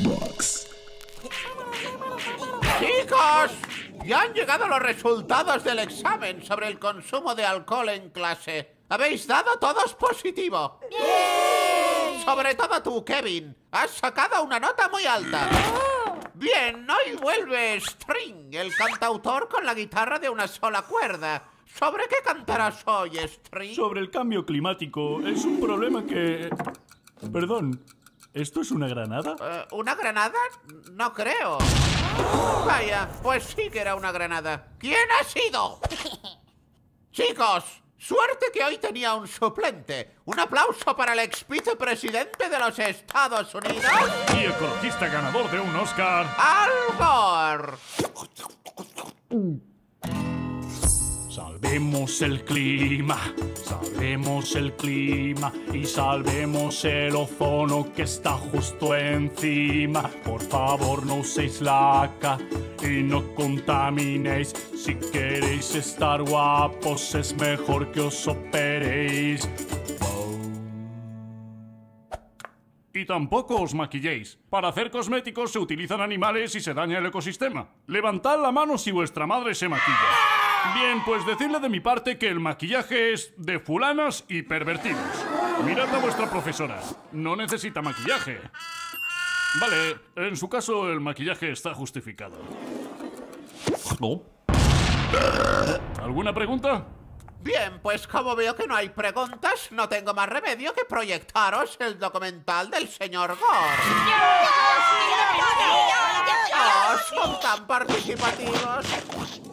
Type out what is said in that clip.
Box. ¡Chicos! Ya han llegado los resultados del examen sobre el consumo de alcohol en clase. Habéis dado todos positivo. ¡Bien! Sobre todo tú, Kevin. Has sacado una nota muy alta. Bien, hoy vuelve String, el cantautor con la guitarra de una sola cuerda. ¿Sobre qué cantarás hoy, String? Sobre el cambio climático. Es un problema que... Perdón, ¿esto es una granada? ¿Una granada? No creo. Vaya, pues sí que era una granada. ¿Quién ha sido? Chicos, suerte que hoy tenía un suplente. Un aplauso para el ex vicepresidente de los Estados Unidos. Y ecologista ganador de un Oscar. Al Gore. Salvemos el clima y salvemos el ozono que está justo encima. Por favor, no uséis laca y no contaminéis. Si queréis estar guapos, es mejor que os operéis. Y tampoco os maquilléis. Para hacer cosméticos se utilizan animales y se daña el ecosistema. Levantad la mano si vuestra madre se maquilla. Bien, pues decidle de mi parte que el maquillaje es de fulanas y pervertidos. Mirad a vuestra profesora. No necesita maquillaje. Vale, en su caso el maquillaje está justificado. ¿Alguna pregunta? Bien, pues como veo que no hay preguntas, no tengo más remedio que proyectaros el documental del señor Gore. ¡Oh, son tan participativos!